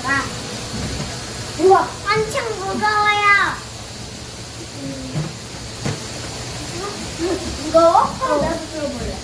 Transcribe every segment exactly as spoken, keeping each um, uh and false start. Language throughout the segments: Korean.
여기다가. 우와, 엄청 무거워요. 음. 무거워? 어. 나도 들어볼래.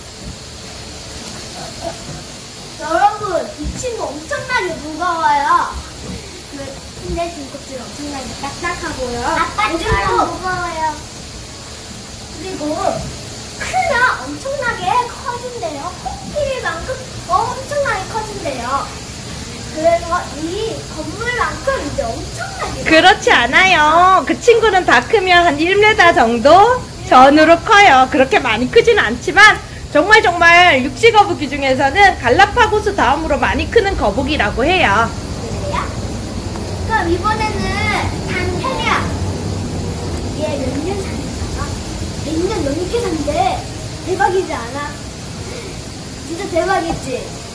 여러분, 이 친구 엄청나게 무거워요. 근데 등껍질 엄청나게 딱딱하고요. 아빠처럼 무거워요. 그리고 크면 엄청나게 커진대요. 코끼리만큼 엄청나게 커진대요. 그래서 이 건물만큼 이제 엄청나게. 그렇지 않아요. 그 친구는 다 크면 한 일 미터 정도 전으로 커요. 그렇게 많이 크지는 않지만 정말 정말 육지 거북이 중에서는 갈라파고스 다음으로 많이 크는 거북이라고 해요. 그래요? 그럼 이번에는 단테리아. 얘 몇 년 사는가? 몇 년 넘게 산대. 대박이지 않아? 진짜 대박이지?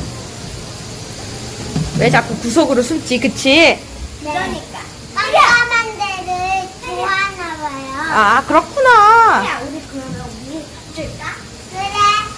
왜 자꾸 구석으로 숨지, 그치? 그러니까 깜깜한 데를 좋아하나 봐요. 아, 그렇구나. 야, 우리 그러면 우리 줄까? 그래.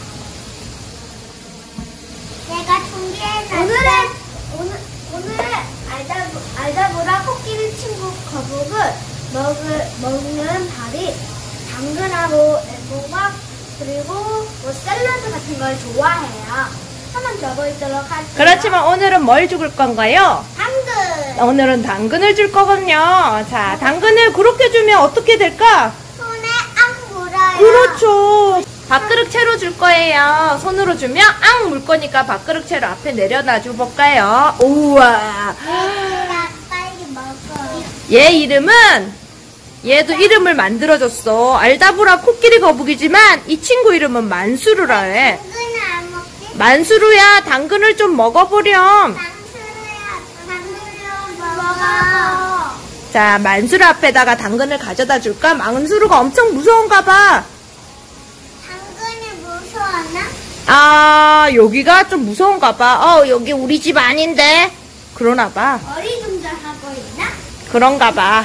내가 준비해놨어. 오늘은 오늘 오늘은 알다보 알다보라 코끼리 친구 거북은 먹을 먹는 밥이 당근하고 애호박 그리고 뭐 샐러드 같은 걸 좋아해요. 한번 적어있도록 할게요. 그렇지만 오늘은 뭘 죽을 건가요? 당근. 오늘은 당근을 줄 거거든요. 자, 당근을 그렇게 주면 어떻게 될까? 손에 앙 물어요. 그렇죠. 밥그릇 채로 줄 거예요. 손으로 주면 앙 물 거니까 밥그릇 채로 앞에 내려놔 줘 볼까요? 우와. 얘들아, 빨리 먹어. 얘 이름은 얘도 이름을 만들어줬어. 알다보라 코끼리 거북이지만 이 친구 이름은 만수르라 해. 당근을 안 먹지? 만수르야, 당근을 좀 먹어보렴. 당근이야, 당근 좀 먹어. 자, 만수르 앞에다가 당근을 가져다 줄까? 만수르가 엄청 무서운가 봐. 당근이 무서웠나? 아, 여기가 좀 무서운가 봐. 어, 여기 우리 집 아닌데. 그러나 봐. 어리둥절하고 있나? 그런가 봐.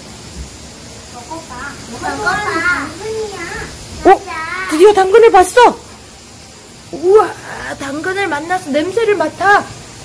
먹어봐. 먹어봐. 당근이야. 어? 맞아. 드디어 당근을 봤어. 우와, 당근을 만나서 냄새를 맡아.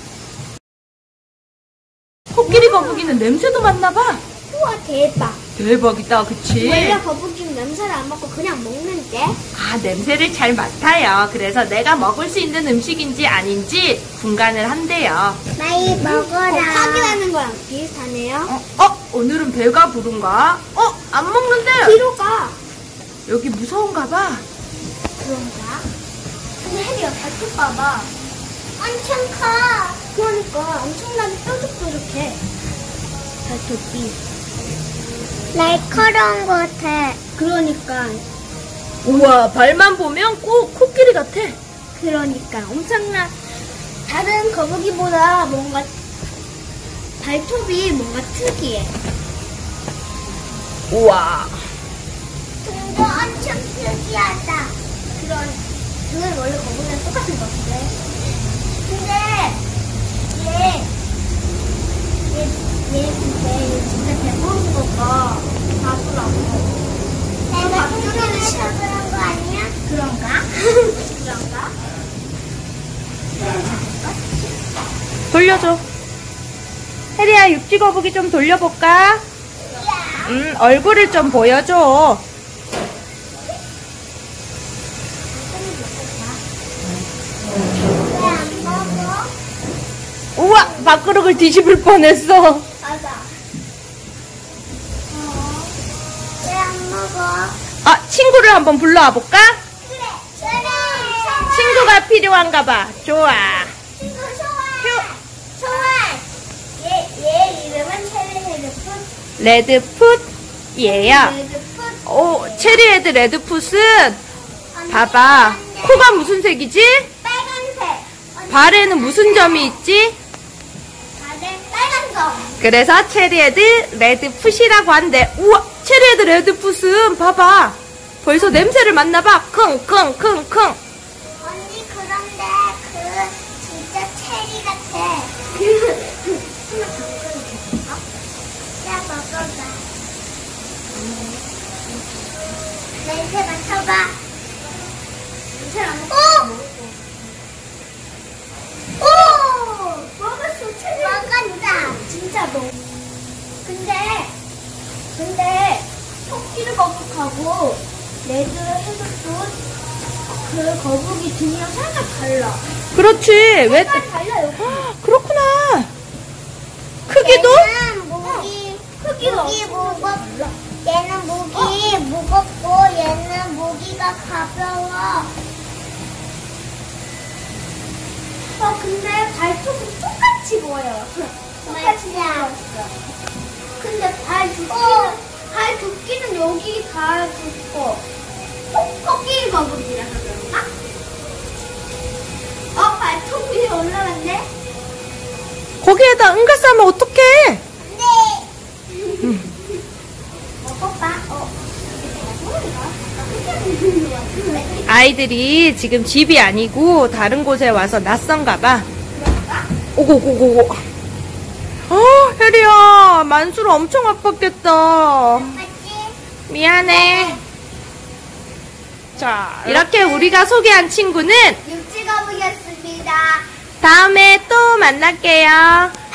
코끼리 거북이는 냄새도 맡나봐. 우와, 대박. 대박이다, 그치? 원래 거북이는 냄새를 안 맡고 그냥 먹는데? 아, 냄새를 잘 맡아요. 그래서 내가 먹을 수 있는 음식인지 아닌지 분간을 한대요. 많이 먹어라. 확인하는 거랑 비슷하네요. 어? 어? 오늘은 배가 부른가? 어? 안 먹는데? 뒤로 가. 여기 무서운가 봐. 그런가? 근데 혜리야, 발톱 봐봐. 엄청 커. 그러니까 엄청나게 뾰족뾰족해. 발톱이. 날카로운 것 같아. 그러니까. 우와, 발만 보면 꼭 코끼리 같아. 그러니까 엄청나. 다른 거북이보다 뭔가 발톱이 뭔가 특이해. 우와. 등도 엄청 특이하다. 그런 등은 원래 거북이랑 똑같은 것 같은데. 근데 얘, 얘, 얘 근데 얘 진짜 배부른 거가 바보라고. 내가 뚱뚱해서 그런 거 아니야? 그런가? 그런가? 돌려줘. 혜리야, 육지 거북이 좀 돌려볼까? 음, 얼굴을 좀 보여줘. 왜 안 먹어? 우와, 밥그릇을 뒤집을 뻔했어. 맞아. 어, 왜 안 먹어? 아, 친구를 한번 불러와 볼까? 그래, 그래. 친구가 필요한가 봐. 좋아. 친구 소환. 소환. 얘, 얘 이름은 체리헤드풋. 레드풋 얘야. 레드풋. 오, 체리헤드 레드풋은 봐봐. 코가 무슨 색이지? 빨간색. 발에는 무슨 점이 있지? 발에 빨간 점. 그래서 체리헤드 레드풋이라고 한대. 우와, 체리헤드 레드풋은 봐봐. 벌써 냄새를 맡나봐. 킁킁킁킁. 언니 그런데 그 진짜 체리 같아. 야 먹어봐. 냄새 맡아봐. 냄새 안 맡아. 오! 오! 먹었어 체리. 토끼를 거북하고 레드 해적도 그 거북이 등이랑 살짝 달라. 그렇지. 왜? 색깔 달라요. 그렇구나. 크기도? 얘는 목이 크기가 목이 무겁. 얘는 목이 무겁고 얘는 모기가 가벼워. 어 근데 발톱은 똑같이 보여요. 똑같이 생겼어. 근데 발 두께는 발 두께는 여기 다 굵고 코끼리 거북이라서 그런가? 어 발톱 위에 올라갔네. 거기에다 응가 싸면 어떡해? 네. 먹어봐. 어. 아이들이 지금 집이 아니고 다른 곳에 와서 낯선가 봐. 오고고고고. 어, 혜리야, 만수로 엄청 아팠겠다. 맞지? 미안해. 자, 이렇게 우리가 소개한 친구는 육지 거북이었습니다. 다음에 또 만날게요.